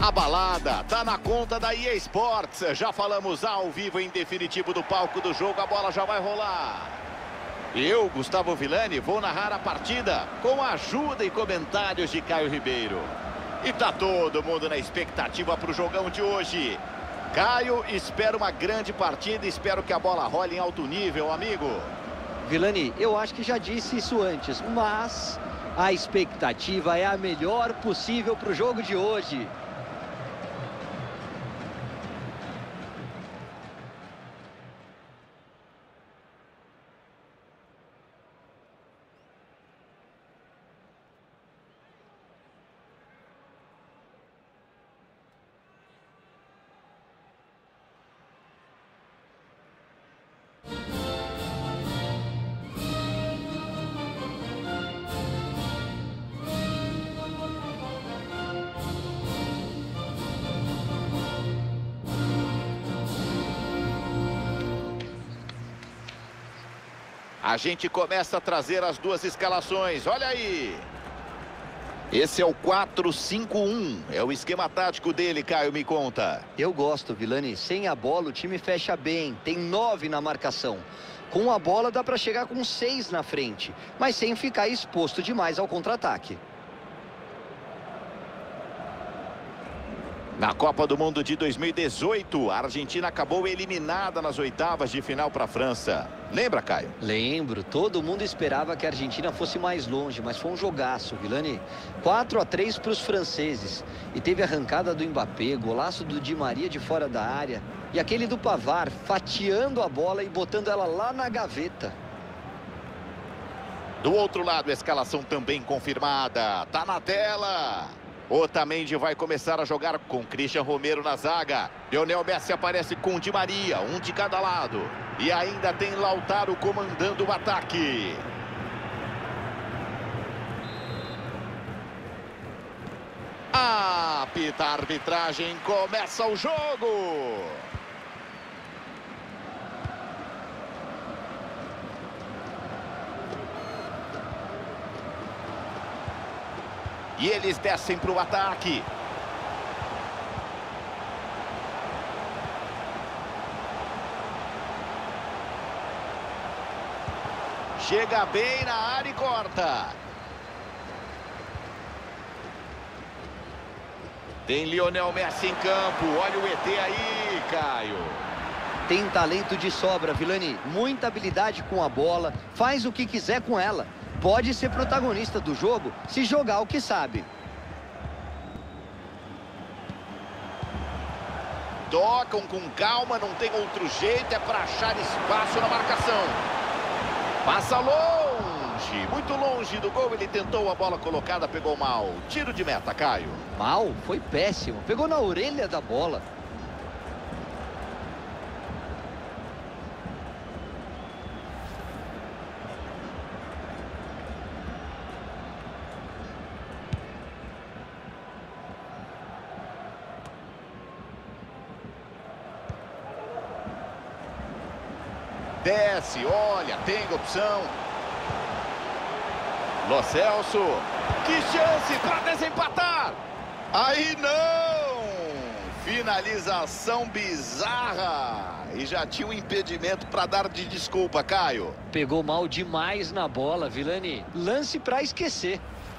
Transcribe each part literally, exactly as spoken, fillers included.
A balada tá na conta da E A Sports. Já falamos ao vivo em definitivo do palco do jogo. A bola já vai rolar. Eu, Gustavo Villani, vou narrar a partida com a ajuda e comentários de Caio Ribeiro. E tá todo mundo na expectativa para o jogão de hoje. Caio, espero uma grande partida. Espero que a bola role em alto nível, amigo. Villani, eu acho que já disse isso antes, mas a expectativa é a melhor possível para o jogo de hoje. A gente começa a trazer as duas escalações. Olha aí. Esse é o quatro cinco um. É o esquema tático dele, Caio, me conta. Eu gosto, Villani. Sem a bola o time fecha bem. Tem nove na marcação. Com a bola dá para chegar com seis na frente. Mas sem ficar exposto demais ao contra-ataque. Na Copa do Mundo de dois mil e dezoito, a Argentina acabou eliminada nas oitavas de final para a França. Lembra, Caio? Lembro. Todo mundo esperava que a Argentina fosse mais longe, mas foi um jogaço, Villani. quatro a três para os franceses. E teve a arrancada do Mbappé, golaço do Di Maria de fora da área. E aquele do Pavard, fatiando a bola e botando ela lá na gaveta. Do outro lado, a escalação também confirmada. Tá na tela. Otamendi vai começar a jogar com Christian Romero na zaga. Lionel Messi aparece com Di Maria, um de cada lado. E ainda tem Lautaro comandando o ataque. Apita a arbitragem, começa o jogo. E eles descem para o ataque. Chega bem na área e corta. Tem Lionel Messi em campo. Olha o E T aí, Caio. Tem talento de sobra, Villani. Muita habilidade com a bola. Faz o que quiser com ela. Pode ser protagonista do jogo se jogar o que sabe. Tocam com calma, não tem outro jeito, é para achar espaço na marcação. Passa longe, muito longe do gol, ele tentou a bola colocada, pegou mal. Tiro de meta, Caio. Mal? Foi péssimo, pegou na orelha da bola. Desce, olha, tem opção. Lo Celso. Que chance para desempatar. Aí não. Finalização bizarra. E já tinha um impedimento para dar de desculpa, Caio. Pegou mal demais na bola, Villani. Lance para esquecer.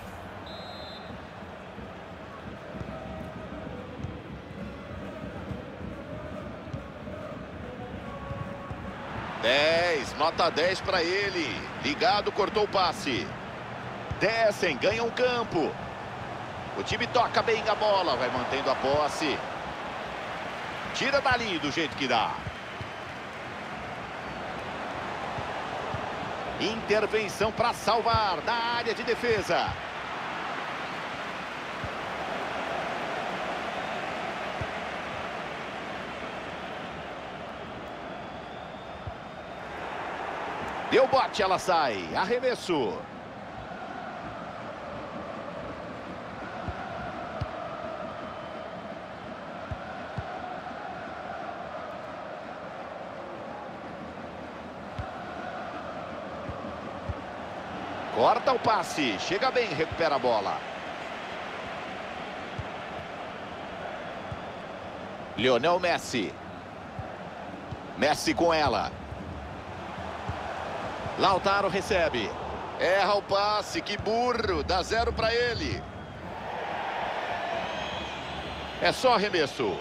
dez, nota dez para ele. Ligado, cortou o passe. Descem, ganham campo. O time toca bem a bola, vai mantendo a posse. Tira dali do jeito que dá. Intervenção para salvar na área de defesa. Deu bote, ela sai. Arremesso. Corta o passe. Chega bem, recupera a bola. Lionel Messi. Messi com ela. Lautaro recebe. Erra o passe, que burro. Dá zero para ele. É só arremesso.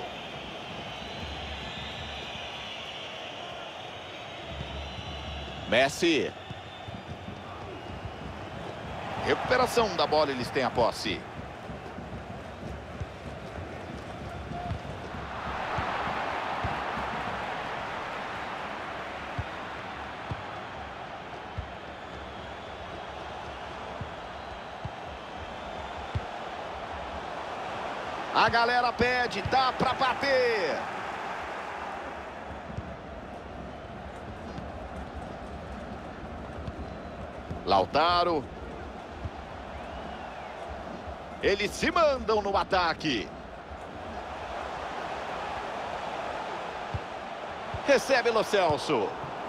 Messi. Recuperação da bola, eles têm a posse. A galera pede, dá pra bater. Lautaro. Eles se mandam no ataque. Recebe Lo Celso.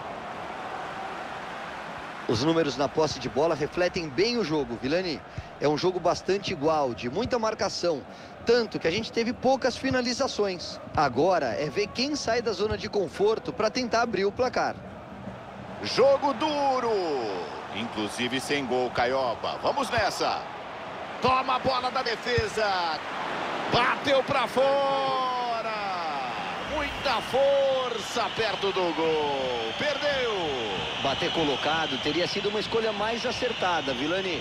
Os números na posse de bola refletem bem o jogo, Vilani. É um jogo bastante igual, de muita marcação. Tanto que a gente teve poucas finalizações. Agora é ver quem sai da zona de conforto para tentar abrir o placar. Jogo duro. Inclusive sem gol, Caioba. Vamos nessa. Toma a bola da defesa. Bateu para fora. Muita força perto do gol. Perdeu. Bater colocado teria sido uma escolha mais acertada, Vilani.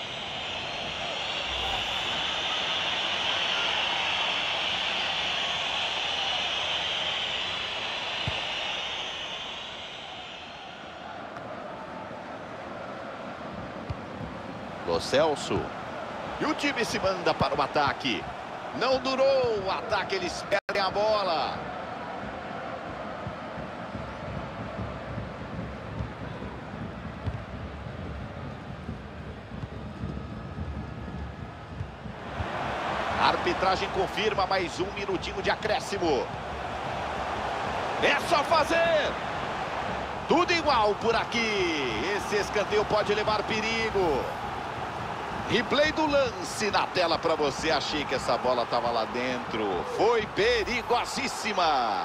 Lo Celso. E o time se manda para o ataque. Não durou o ataque, eles perdem a bola. A arbitragem confirma mais um minutinho de acréscimo. É só fazer. Tudo igual por aqui. Esse escanteio pode levar perigo. Replay do lance na tela para você. Achei que essa bola estava lá dentro. Foi perigosíssima.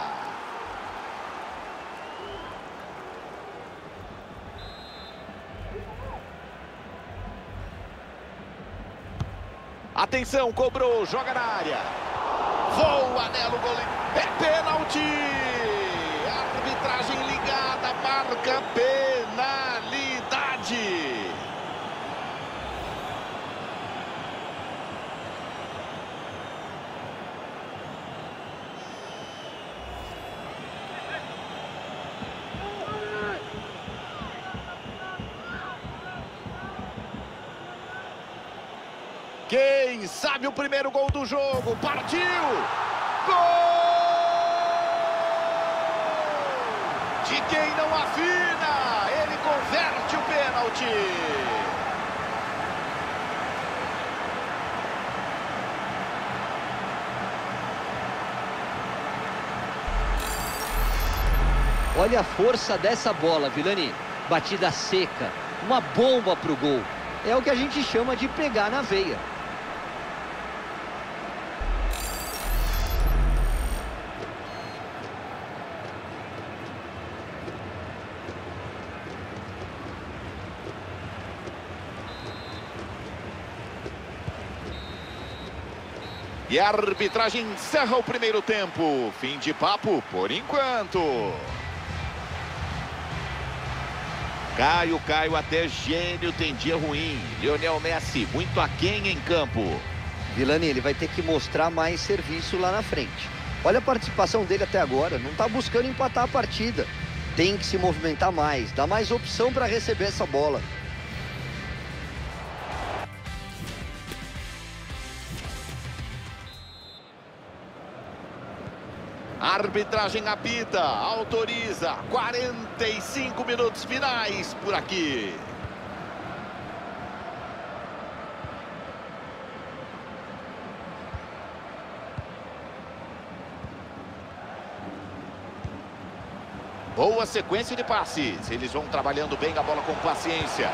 Atenção, cobrou, joga na área. Voa nela o goleiro. É pênalti. Arbitragem ligada, marca penalidade. Quem sabe o primeiro gol do jogo. Partiu! Gol! De quem não afina, ele converte o pênalti. Olha a força dessa bola, Vilani. Batida seca, uma bomba pro gol. É o que a gente chama de pegar na veia. E a arbitragem encerra o primeiro tempo. Fim de papo por enquanto. Caio, Caio, até gênio tem dia ruim. Lionel Messi, muito aquém em campo. Vilani, ele vai ter que mostrar mais serviço lá na frente. Olha a participação dele até agora. Não está buscando empatar a partida. Tem que se movimentar mais. Dá mais opção para receber essa bola. Arbitragem apita, autoriza, quarenta e cinco minutos finais por aqui. Boa sequência de passes, eles vão trabalhando bem a bola com paciência.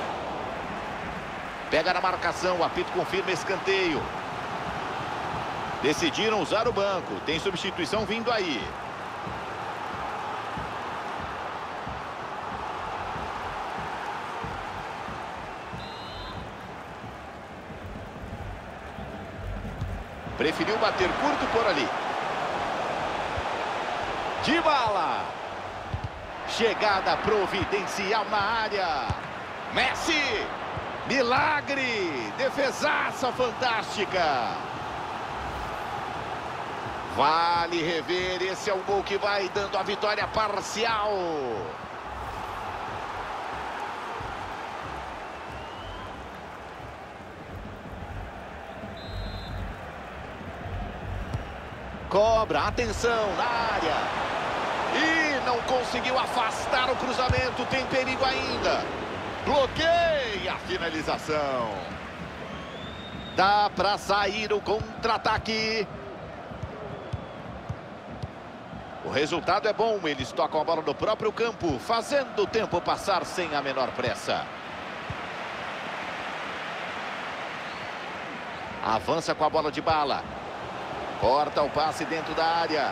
Pega na marcação, o apito confirma escanteio. Decidiram usar o banco. Tem substituição vindo aí. Preferiu bater curto por ali. Dybala. Chegada providencial na área. Messi. Milagre. Defesaça fantástica. Vale rever. Esse é o gol que vai dando a vitória parcial. Cobra, atenção na área. E não conseguiu afastar o cruzamento, tem perigo ainda. Bloqueia a finalização. Dá para sair o contra-ataque. O resultado é bom, eles tocam a bola no próprio campo, fazendo o tempo passar sem a menor pressa. Avança com a bola de bala. Corta o passe dentro da área.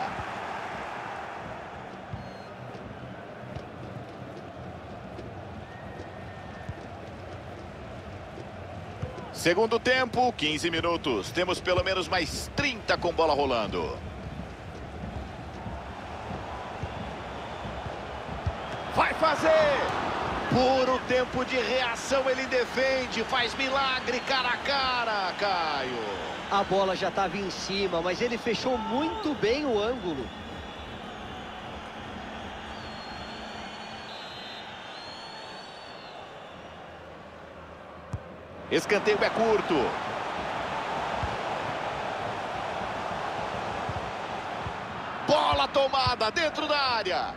Segundo tempo, quinze minutos. Temos pelo menos mais trinta com bola rolando. Vai fazer! Puro tempo de reação, ele defende, faz milagre cara a cara, Caio. A bola já estava em cima, mas ele fechou muito bem o ângulo. Escanteio é curto. Bola tomada dentro da área.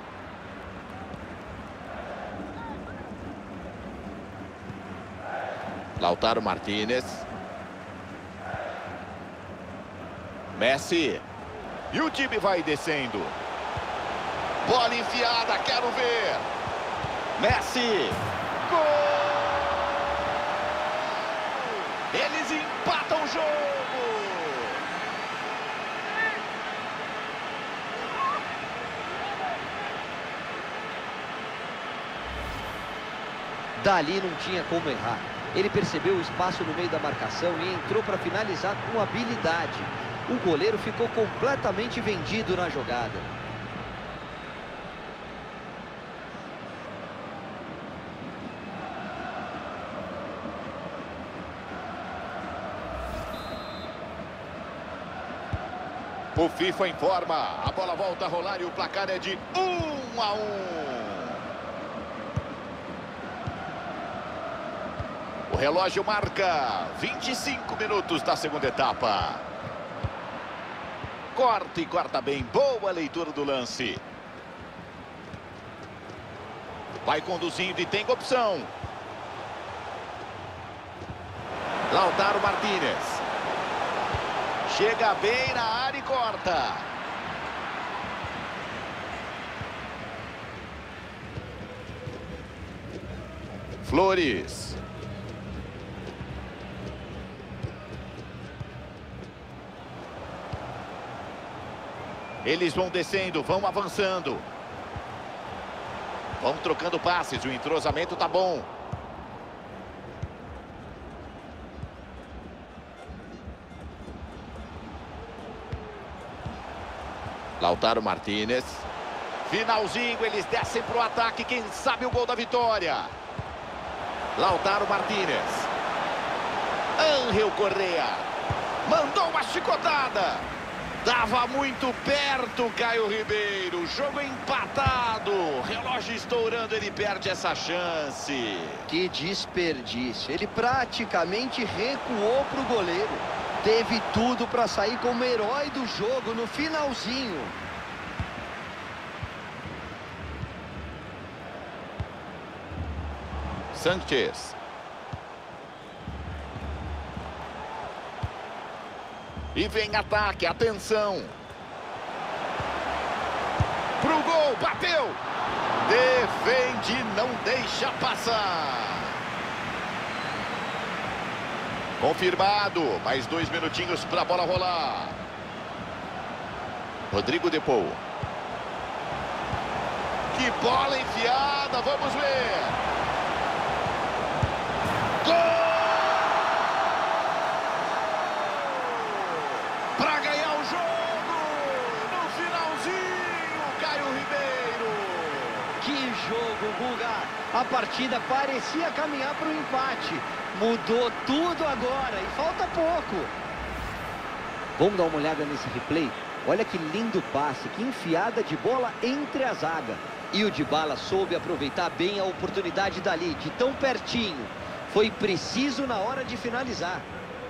Lautaro Martínez. Messi. E o time vai descendo. Bola enfiada, quero ver. Messi. Gol! Eles empatam o jogo. Dali não tinha como errar. Ele percebeu o espaço no meio da marcação e entrou para finalizar com habilidade. O goleiro ficou completamente vendido na jogada. O FIFA informa. A bola volta a rolar e o placar é de um a um. O relógio marca vinte e cinco minutos da segunda etapa. Corta e corta bem. Boa leitura do lance. Vai conduzindo e tem opção. Lautaro Martínez. Chega bem na área e corta. Flores. Eles vão descendo, vão avançando. Vão trocando passes, o entrosamento tá bom. Lautaro Martínez. Finalzinho, eles descem pro ataque, quem sabe o gol da vitória. Lautaro Martínez. Ángel Correa. Mandou uma chicotada. Tava muito perto, Caio Ribeiro. Jogo empatado. Relógio estourando, ele perde essa chance. Que desperdício. Ele praticamente recuou pro goleiro. Teve tudo para sair como herói do jogo no finalzinho. Sanchez. E vem ataque, atenção. Pro gol, bateu. Defende, não deixa passar. Confirmado. Mais dois minutinhos para a bola rolar. Rodrigo De Paul. Que bola enfiada. Vamos ver. Gol! Para ganhar o jogo. No finalzinho, Caio Ribeiro. Que jogo, Guga! A partida parecia caminhar para o empate. Mudou tudo agora e falta pouco. Vamos dar uma olhada nesse replay? Olha que lindo passe, que enfiada de bola entre a zaga. E o Dybala soube aproveitar bem a oportunidade dali, de tão pertinho. Foi preciso na hora de finalizar.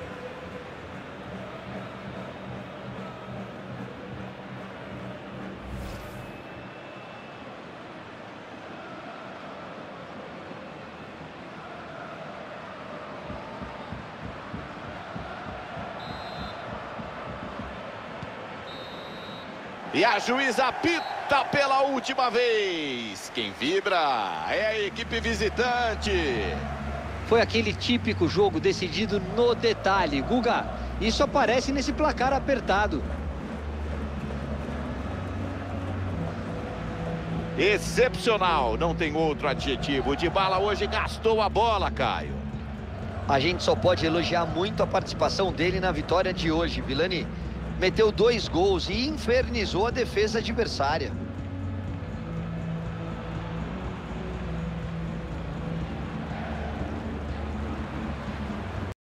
E a juíza apita pela última vez. Quem vibra é a equipe visitante. Foi aquele típico jogo decidido no detalhe. Guga, isso aparece nesse placar apertado. Excepcional, não tem outro adjetivo. O Dybala hoje gastou a bola, Caio. A gente só pode elogiar muito a participação dele na vitória de hoje, Vilani. Meteu dois gols e infernizou a defesa adversária.